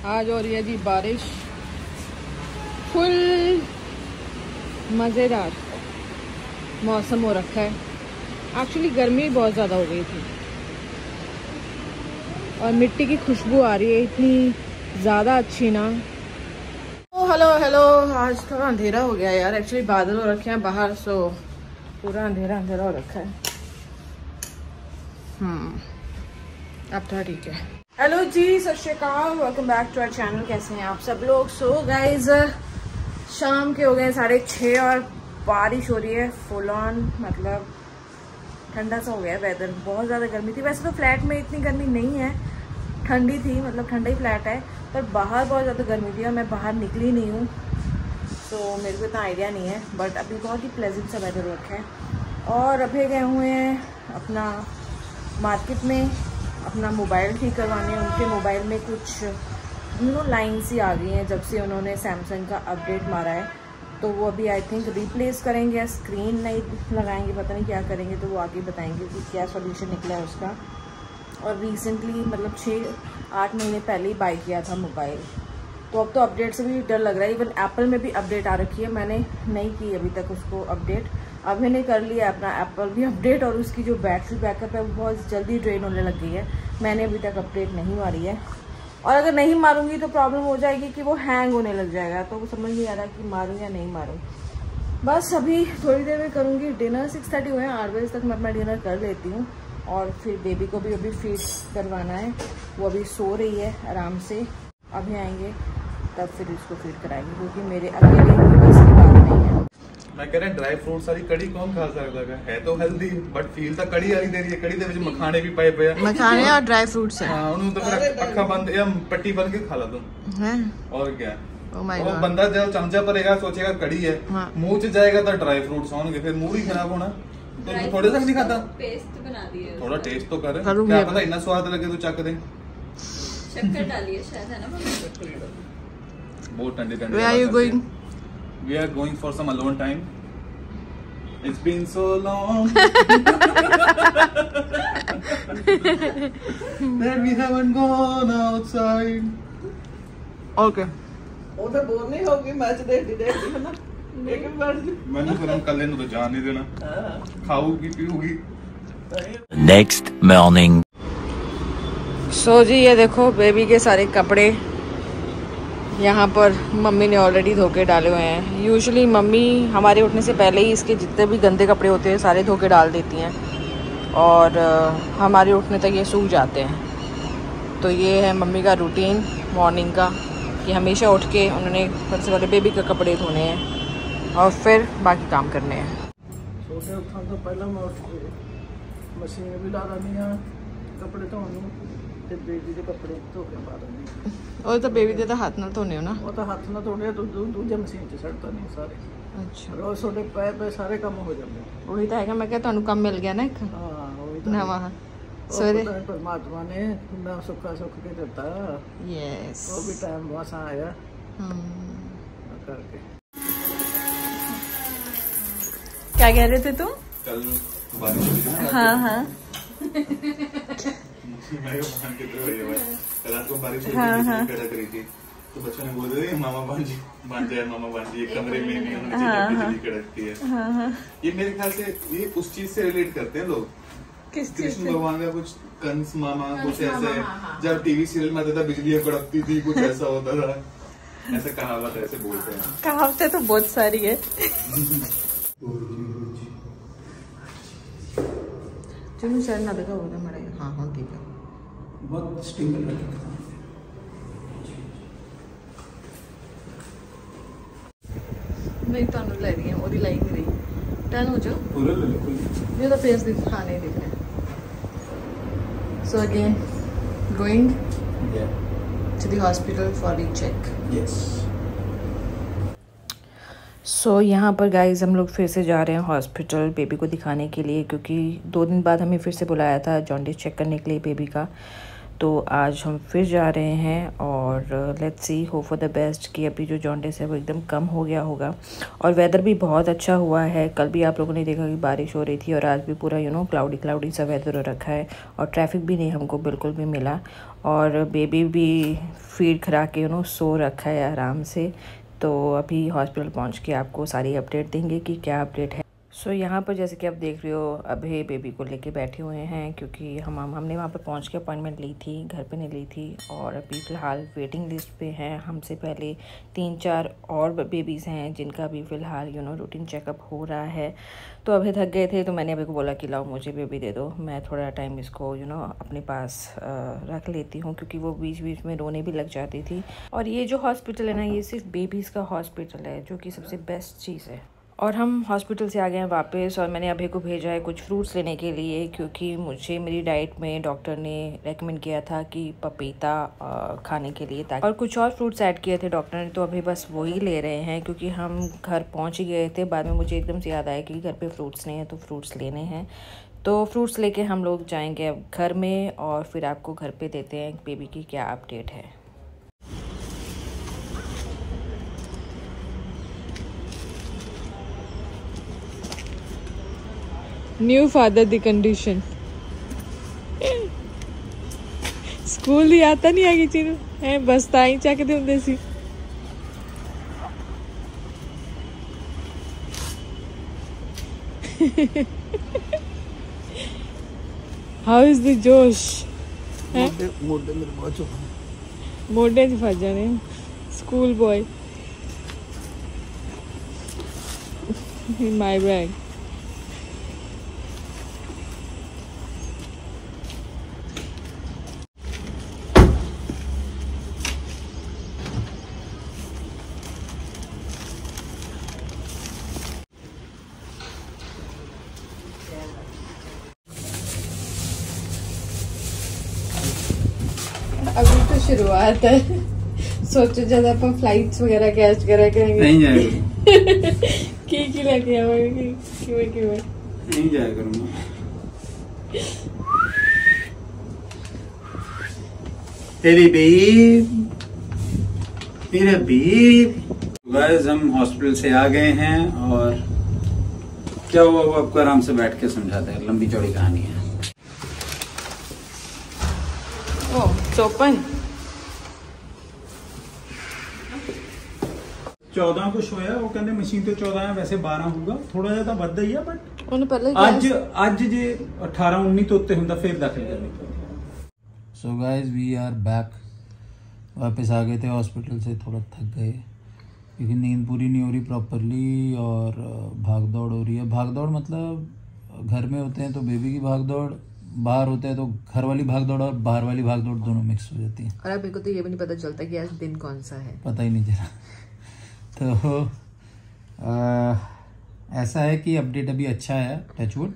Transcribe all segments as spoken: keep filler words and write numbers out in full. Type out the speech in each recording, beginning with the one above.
आज हो रही है जी बारिश, फुल मज़ेदार मौसम हो रखा है। एक्चुअली गर्मी बहुत ज़्यादा हो गई थी और मिट्टी की खुशबू आ रही है इतनी ज़्यादा अच्छी ना। ओ हेलो हेलो, आज थोड़ा अंधेरा हो गया यार। एक्चुअली बादल हो रखे हैं बाहर, सो पूरा अंधेरा अंधेरा हो रखा है। हम्म अब तो ठीक है। Hello ji, Sat Shri Akal, welcome back to our channel. कैसे हैं आप सब लोग? सो गाइज शाम के हो गए साढ़े छः और बारिश हो रही है फुल ऑन। मतलब ठंडा सा हो गया वेदर। बहुत ज़्यादा गर्मी थी। वैसे तो फ्लैट में इतनी गर्मी नहीं है, ठंडी थी, मतलब ठंडा ही फ्लैट है, पर बाहर बहुत ज़्यादा गर्मी थी और मैं बाहर निकली नहीं हूँ, तो मेरे को इतना आइडिया नहीं है। बट अभी बहुत ही प्लेजेंट सा वेदर रखा है। और अभी गए हुए हैं अपना मार्केट में अपना मोबाइल ठीक करवाने। उनके मोबाइल में कुछ यू नो लाइन्स ही आ गई हैं जब से उन्होंने सैमसंग का अपडेट मारा है, तो वो अभी आई थिंक रिप्लेस करेंगे या स्क्रीन नहीं लगाएंगे, पता नहीं क्या करेंगे, तो वो आगे बताएंगे कि क्या सॉल्यूशन निकला है उसका। और रिसेंटली मतलब छः आठ महीने पहले ही बाई किया था मोबाइल, तो अब तो अपडेट से भी डर लग रहा है। इवन एप्पल में भी अपडेट आ रखी है, मैंने नहीं की अभी तक उसको अपडेट। अब मैंने कर लिया अपना एप्पल भी अपडेट, और उसकी जो बैटरी बैकअप है वो बहुत जल्दी ड्रेन होने लग गई है। मैंने अभी तक अपडेट नहीं मारी है, और अगर नहीं मारूंगी तो प्रॉब्लम हो जाएगी कि वो हैंग होने लग जाएगा, तो वो समझ नहीं आ रहा कि मारूँ या नहीं मारूँ। बस अभी थोड़ी देर में करूँगी डिनर। सिक्स थर्टी हुए हैं, आठ बजे तक मैं अपना डिनर कर लेती हूँ। और फिर बेबी को भी अभी फीड करवाना है, वो अभी सो रही है आराम से। अभी आएंगे तब फिर इसको फीड कराएंगे, क्योंकि मेरे अकेले की बस की बात नहीं है। मैं कह रहा ड्राई फ्रूट्स वाली कड़ी कौन खा सकता है? तो हेल्दी बट फील तो कड़ी वाली दे रही है। कड़ी दे विच मखाने भी पाए पे मखाने और ड्राई फ्रूट्स है। हां, उन्होंने तो फिर अक्खा बंद या पट्टी बन के खा ला तुम हैं। और क्या ओ माय गॉड, गॉड। बंदा जब चमचा परेगा सोचेगा कड़ी है, मुंह च जाएगा तो ड्राई फ्रूट्स होंगे, फिर मूड ही खराब होना। तो थोड़े सा नहीं खाता, पेस्ट बना दिए, थोड़ा टेस्ट तो कर, क्या पता इतना स्वाद लगे तो चख दे। शक्कर डालिए शायद, है ना मम्मी? बहुत ठंडे ठंडे। Where are you going? We are going for some alone time. It's been so long that we haven't gone outside. Okay. ਉਹ ਤਾਂ ਬੋਲ ਨਹੀਂ ਹੋਗੀ, ਮੈਚ ਦੇਖਦੀ ਦੇਖਦੀ ਹੈ ਨਾ, ਇੱਕ ਵਾਰ ਜੀ ਮੈਨੂੰ ਫਿਰ ਕੱਲੇ ਨੂੰ ਤਾਂ ਜਾਣ ਨਹੀਂ ਦੇਣਾ। ਖਾਊਗੀ ਪੀਊਗੀ। Next morning. सो जी ये देखो बेबी के सारे कपड़े यहाँ पर मम्मी ने ऑलरेडी धो के डाले हुए हैं। यूजुअली मम्मी हमारे उठने से पहले ही इसके जितने भी गंदे कपड़े होते हैं सारे धो के डाल देती हैं, और हमारे उठने तक ये सूख जाते हैं। तो ये है मम्मी का रूटीन मॉर्निंग का, कि हमेशा उठ के उन्होंने सबसे पहले बेबी के कपड़े धोने हैं और फिर बाकी काम करने हैं। ਛੋਟੇ ਉੱਠਣ ਤੋਂ ਪਹਿਲਾਂ ਮੈਂ ਉੱਠ ਕੇ ਮਸ਼ੀਨ ਵੀ ਲਾ ਦਿੰਦੀ ਹਾਂ ਕੱਪੜੇ ਧੋਣ ਨੂੰ, ਤੇ ਬੇਬੀ ਦੇ ਕੱਪੜੇ ਧੋ ਕੇ ਪਾ ਦਿੰਦੀ। और तो बेबी दे तो हाथ ना धोने हो ना? ਉਹ ਤਾਂ ਹੱਥ ਨਾਲ ਧੋਣੇ, ਦੂਜੇ ਮਸ਼ੀਨ 'ਚ ਛੱਡਤਾ ਨਹੀਂ ਸਾਰੇ। अच्छा, ਰੋਜ਼ ਤੁਹਾਡੇ ਪੈ ਪੈ ਸਾਰੇ ਕੰਮ ਹੋ ਜਾਂਦੇ। वही तो है। मैं क्या तुहानू काम मिल गया ना एक ਹਾਂ ਉਹੀ ਤਾਂ नवा ਸਵੇਰੇ ਪਰਮਾਤਮਾ ਨੇ ਕਿੰਨਾ ਸੁੱਖਾ ਸੁੱਖ ਕੇ ਦਿੱਤਾ। यस, ਉਹ ਵੀ ਟਾਈਮ ਬਹੁਤ ਆਇਆ करके। क्या कह रहे थे तुम? कल बारिश हुई थी। हाँ हाँ रात को बारिश कड़क रही थी, तो बच्चों ने बोल रहे मामा भांजी बन जाए, मामा भांजी एक कमरे में नहीं होना चाहिए, बिजली कड़कती है। ये मेरे ख्याल से ये उस चीज से रिलेट करते हैं लोग। कृष्ण भगवान का कुछ कंस मामा कुछ ऐसे, जब टीवी सीरियल में आता था बिजली कड़कती थी, कुछ ऐसा होता था, ऐसे कहावत ऐसे बोलते हैं। कहावतें तो बहुत सारी है। चलो सर ना देखा होगा मरा। हाँ हाँ ठीक है, बहुत स्टेबल रखा। मैं तो ले रही हूँ, और लाई नहीं रही। टर्न हो जाओ, पूरा ले लो, ये तो फेस दिख हाँ नहीं दिख रहा। So again going to the hospital for the check. Yes. So so, यहाँ पर गाइज हम लोग फिर से जा रहे हैं हॉस्पिटल बेबी को दिखाने के लिए, क्योंकि दो दिन बाद हमें फिर से बुलाया था जॉन्डिस चेक करने के लिए बेबी का। तो आज हम फिर जा रहे हैं और let's see, hope for the best कि अभी जो जॉन्डिस है वो एकदम कम हो गया होगा। और वेदर भी बहुत अच्छा हुआ है। कल भी आप लोगों ने देखा कि बारिश हो रही थी, और आज भी पूरा यू नो क्लाउडी क्लाउडी सा वेदर हो रखा है, और ट्रैफिक भी नहीं हमको बिल्कुल भी मिला। और बेबी भी फीड करा के यू नो सो रखा है आराम से। तो अभी हॉस्पिटल पहुंच के आपको सारी अपडेट देंगे कि क्या अपडेट है। सो so, यहाँ पर जैसे कि आप देख रहे हो अभी बेबी को लेके बैठे हुए हैं, क्योंकि हम हमने वहाँ पर पहुँच के अपॉइंटमेंट ली थी, घर पे नहीं ली थी। और अभी फ़िलहाल वेटिंग लिस्ट पे हैं। हमसे पहले तीन चार और बेबीज़ हैं जिनका भी फ़िलहाल यू नो रूटीन चेकअप हो रहा है। तो अभी थक गए थे तो मैंने अभी को बोला कि लाओ मुझे बेबी दे दो, मैं थोड़ा टाइम इसको यू नो अपने पास आ, रख लेती हूँ, क्योंकि वो बीच बीच में रोने भी लग जाती थी। और ये जो हॉस्पिटल है ना, ये सिर्फ बेबीज़ का हॉस्पिटल है, जो कि सबसे बेस्ट चीज़ है। और हम हॉस्पिटल से आ गए हैं वापस, और मैंने अभी को भेजा है कुछ फ्रूट्स लेने के लिए, क्योंकि मुझे मेरी डाइट में डॉक्टर ने रेकमेंड किया था कि पपीता खाने के लिए, ताकि और कुछ और फ्रूट्स ऐड किए थे डॉक्टर ने। तो अभी बस वही ले रहे हैं, क्योंकि हम घर पहुंच ही गए थे। बाद में मुझे एकदम से याद आया कि घर पे फ्रूट्स नहीं है, तो फ्रूट्स लेने हैं। तो फ्रूट्स लेके हम लोग जाएंगे अब घर में, और फिर आपको घर पे देते हैं बेबी की क्या अपडेट है। New father the condition school ही आता नहीं आगे चीनू है, बस ताई चाके दे ਹੁੰਦੇ ਸੀ। How is the जोश? मोटे मोटे मेरे बहुत चुका मोटे च फस जाने school boy in my bag। अभी तो शुरुआत है, सोचो जब आप फ्लाइट्स वगैरह कैच करा करेंगे नहीं जाएगा की की लेके आवांगे क्यों क्यों नहीं जाया करूँगा। तेरी बेब मेरा बेब। गाइस हम हॉस्पिटल से आ गए हैं, और क्या हुआ वो आपको आराम से बैठ के समझाते हैं, लंबी चौड़ी कहानी है। ओपन चौदह कुछ होया, वो कहते मशीन तो चौदह है, वैसे बारह होगा, थोड़ा ज्यादा ਵੱਧ ਹੀ ਆ, बट ਉਹਨੂੰ ਪਹਿਲਾਂ ਅੱਜ ਅੱਜ ਜੇ अठारह उन्नीस ਤੋਂ ਉੱਤੇ ਹੁੰਦਾ ਫਿਰ दाखिल करनी पड़ती। So guys we are back, वापस आ गए थे हॉस्पिटल से, थोड़ा थक गए क्योंकि नींद पूरी नहीं हो रही प्रॉपरली, और भाग दौड़ हो रही है। भाग दौड़ मतलब घर में होते हैं तो बेबी की भाग दौड़, बाहर होते हैं तो घर वाली भाग दौड़ और बाहर वाली भाग दौड़ दोनों मिक्स हो जाती है। और अब मेरे को तो ये भी नहीं पता चलता कि आज दिन कौन सा है, पता ही नहीं चला। तो आ, ऐसा है कि अपडेट अभी अच्छा है, टचवुड,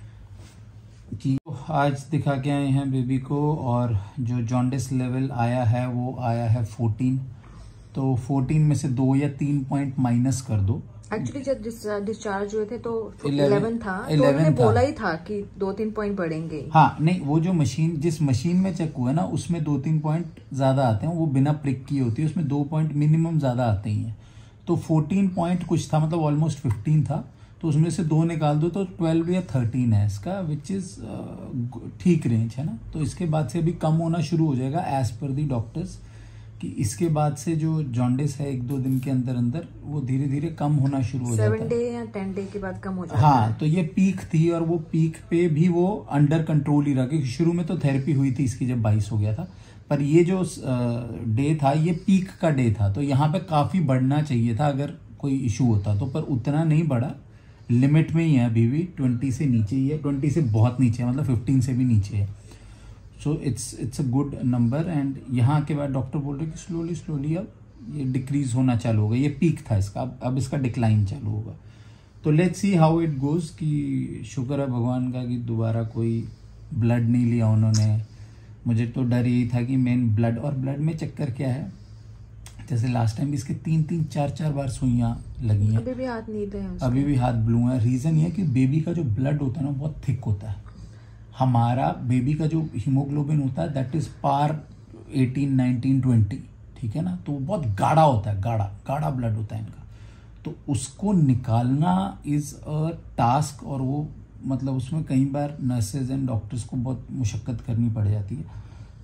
कि आज दिखा के आए हैं बेबी को, और जो जॉन्डिस लेवल आया है वो आया है फोर्टीन। तो फोर्टीन में से दो या तीन पॉइंट माइनस कर दो। एक्चुअली जब डिस्चार्ज हुए थे तो इलेवन था, तो उन्होंने बोला ही था कि दो तीन पॉइंट बढ़ेंगे। हाँ नहीं, वो जो मशीन जिस मशीन में चेक हुआ ना उसमें दो तीन पॉइंट ज्यादा आते हैं, वो बिना प्रिक की होती है, उसमें दो पॉइंट मिनिमम ज्यादा आते ही हैं। तो फोर्टीन पॉइंट कुछ था, मतलब ऑलमोस्ट फिफ्टीन था, तो उसमें से दो निकाल दो तो ट्वेल्व या थर्टीन है इसका, विच इज ठीक रेंज है ना। तो इसके बाद से अभी कम होना शुरू हो जाएगा एज पर दी डॉक्टर्स, कि इसके बाद से जो जॉन्डिस है एक दो दिन के अंदर अंदर वो धीरे धीरे कम होना शुरू हो जाता है। सेवन डे या टेन डे के बाद कम हो जाता है। हाँ, तो ये पीक थी, और वो पीक पे भी वो अंडर कंट्रोल ही रहा, क्योंकि शुरू में तो थेरेपी हुई थी इसकी जब बाईस हो गया था, पर ये जो डे था ये पीक का डे था। तो यहाँ पे काफी बढ़ना चाहिए था अगर कोई इशू होता तो, पर उतना नहीं बढ़ा, लिमिट में ही है अभी भी, ट्वेंटी से नीचे ही है, ट्वेंटी से बहुत नीचे है, मतलब फिफ्टीन से भी नीचे है। So it's it's a good number. And यहाँ के बाद डॉक्टर बोल रहे कि स्लोली स्लोली अब ये डिक्रीज होना चालू होगा, ये पीक था इसका, अब अब इसका डिक्लाइन चालू होगा। तो let's see how it goes. कि शुक्र है भगवान का कि दोबारा कोई ब्लड नहीं लिया उन्होंने। मुझे तो डर यही था कि मेन ब्लड, और ब्लड में चक्कर क्या है, जैसे लास्ट टाइम इसके तीन तीन चार चार बार सुइयां लगी हैं, अभी भी हाथ नीले हैं, अभी भी हाथ ब्लू है। रीजन ये है कि बेबी का जो ब्लड होता है ना बहुत थिक होता है। हमारा बेबी का जो हीमोग्लोबिन होता है that is par eighteen nineteen twenty, ठीक है ना, तो वो बहुत गाढ़ा होता है, गाढ़ा गाढ़ा ब्लड होता है इनका। तो उसको निकालना इज अ टास्क, और वो मतलब उसमें कई बार नर्सेज एंड डॉक्टर्स को बहुत मुशक्कत करनी पड़ जाती है।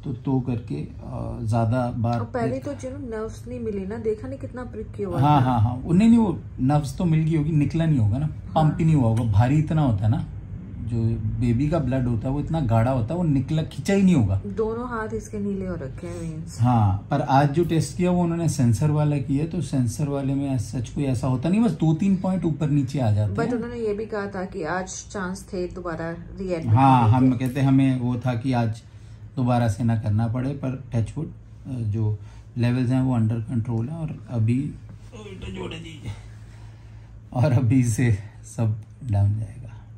तो तो करके अ, ज्यादा बार और पहले तो जो नर्व्स नहीं मिली ना, देखा नहीं कितना प्रिक किया हुआ हाँ था। हाँ हाँ नहीं नहीं वो नर्व्स तो मिल गई होगी, निकला नहीं होगा ना, पंप ही नहीं हुआ होगा, भारी इतना होता है ना, जो बेबी का ब्लड होता है वो इतना गाढ़ा होता है, वो निकला खिंचा ही नहीं होगा। दोनों हाथ इसके नीले हो रखे हैं मींस। हाँ, पर आज जो टेस्ट किया वो उन्होंने सेंसर वाला किया, तो सेंसर वाले में सच कोई ऐसा होता नहीं, बस दो तीन पॉइंट ऊपर नीचे आ जाते बट हैं। उन्होंने ये भी कहा था कि आज चांस थे दोबारा रिएडमिट। हाँ, हम कहते हमें वो था कि आज दोबारा से ना करना पड़े, पर टचवुड जो लेवल्स हैं वो अंडर कंट्रोल है, और अभी जोड़े दीजिए, और अभी से सब डाउन जाएगा।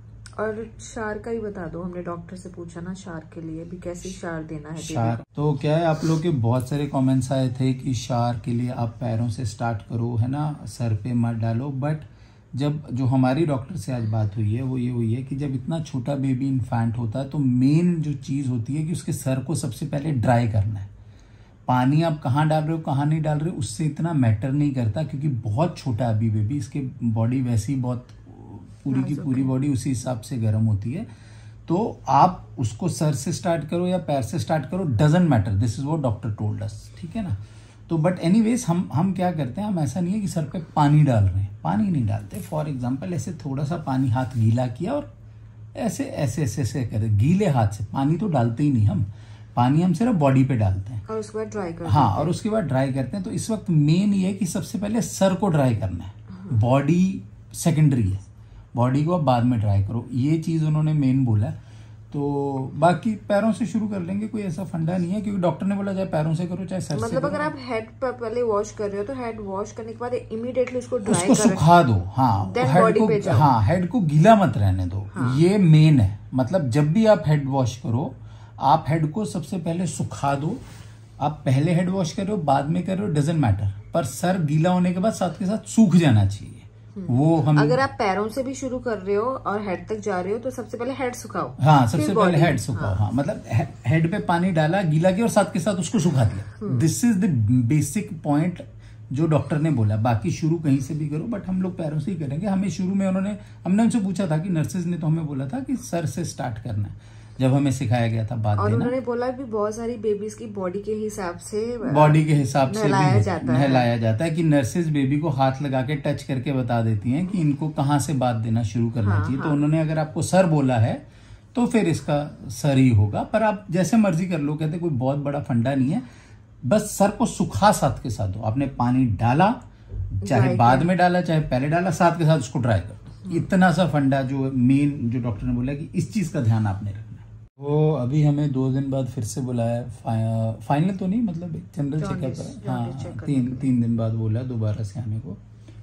और शार का ही बता दो, हमने डॉक्टर से पूछा ना शार के लिए भी कैसी शार देना है। शार तो क्या है, आप लोग के बहुत सारे कमेंट्स आए थे कि शार के लिए आप पैरों से स्टार्ट करो, है ना, सर पे मत डालो। बट जब जो हमारी डॉक्टर से आज बात हुई है वो ये हुई है कि जब इतना छोटा बेबी इन्फेंट होता है तो मेन जो चीज़ होती है कि उसके सर को सबसे पहले ड्राई करना है। पानी आप कहाँ डाल रहे हो कहाँ नहीं डाल रहे हो उससे इतना मैटर नहीं करता, क्योंकि बहुत छोटा अभी बेबी, इसके बॉडी वैसे ही बहुत पूरी की पूरी बॉडी उसी हिसाब से गर्म होती है। तो आप उसको सर से स्टार्ट करो या पैर से स्टार्ट करो, doesn't matter, this is what doctor told us, ठीक है ना। तो बट एनीवेज हम हम क्या करते हैं, हम ऐसा नहीं है कि सर पे पानी डाल रहे हैं, पानी नहीं डालते। फॉर एग्जांपल ऐसे थोड़ा सा पानी हाथ गीला किया और ऐसे ऐसे ऐसे ऐसे करे गीले हाथ से, पानी तो डालते ही नहीं हम, पानी हम सिर्फ बॉडी पे डालते हैं और उसके बाद ड्राई करते हैं। हाँ, और उसके बाद ड्राई करते हैं। तो इस वक्त मेन ये है कि सबसे पहले सर को ड्राई करना है, बॉडी सेकेंडरी है, बॉडी को आप बाद में ड्राई करो, ये चीज उन्होंने मेन बोला। तो बाकी पैरों से शुरू कर लेंगे, कोई ऐसा फंडा नहीं है, क्योंकि डॉक्टर ने बोला चाहे पैरों से करो चाहे सर मतलब से करो। अगर आप हेड पर पहले वॉश कर रहे हो तो हेड वॉश करने के बाद इमीडिएटली उसको ड्राई उसको कर सुखा दो। हाँ, Then हेड body पे को जाओ। हाँ हेड को गीला मत रहने दो, ये मेन है। मतलब जब भी आप हेड वॉश करो, आप हेड को सबसे पहले सुखा दो। आप पहले हेड वॉश कर रहे हो बाद में कर रहे हो डजेंट मैटर, पर सर गीला होने के बाद साथ के साथ सूख जाना चाहिए। वो हम अगर आप पैरों से भी शुरू कर रहे हो और हेड तक जा रहे हो तो सबसे पहले हेड सुखाओ। हाँ, सबसे फिर पहले body। हेड सुखाओ। हाँ, मतलब हे, हेड पे पानी डाला, गीला किया और साथ के साथ उसको सुखा दिया। This is the basic point जो डॉक्टर ने बोला। बाकी शुरू कहीं से भी करो, बट हम लोग पैरों से ही करेंगे। हमें शुरू में उन्होंने हमने उनसे पूछा था कि नर्सेज ने तो हमें बोला था कि सर से स्टार्ट करना है, जब हमें सिखाया गया था बात और देना। उन्होंने बोला भी बहुत सारी बेबीज की बॉडी के हिसाब से बॉडी के हिसाब से नहलाया भी जाता है। नहलाया जाता है कि नर्सेज बेबी को हाथ लगा के टच करके बता देती हैं कि इनको कहाँ से बात देना शुरू करना हाँ, चाहिए। हाँ। तो उन्होंने अगर आपको सर बोला है तो फिर इसका सर ही होगा, पर आप जैसे मर्जी कर लो, कहते कोई बहुत बड़ा फंडा नहीं है। बस सर को सुखा साथ के साथ दो। आपने पानी डाला, चाहे बाद में डाला चाहे पहले डाला, साथ के साथ उसको ड्राई कर दो। इतना सा फंडा जो मेन जो डॉक्टर ने बोला कि इस चीज का ध्यान आपने रखना। वो अभी हमें दो दिन बाद फिर से बुलाया, फा, फाइनल तो नहीं, मतलब एक जनरल चेकअप है। हाँ, तीन तीन दिन बाद बोला दोबारा से आने को।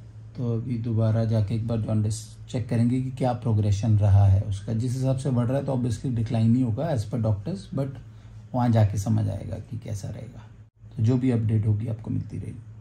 तो अभी दोबारा जाके एक बार जॉन्डिस चेक करेंगे कि क्या प्रोग्रेशन रहा है उसका। जिस हिसाब से बढ़ रहा है तो ऑब्वियसली डिक्लाइन ही होगा एज पर डॉक्टर्स, बट वहाँ जाके समझ आएगा कि कैसा रहेगा। तो जो भी अपडेट होगी आपको मिलती रहेगी।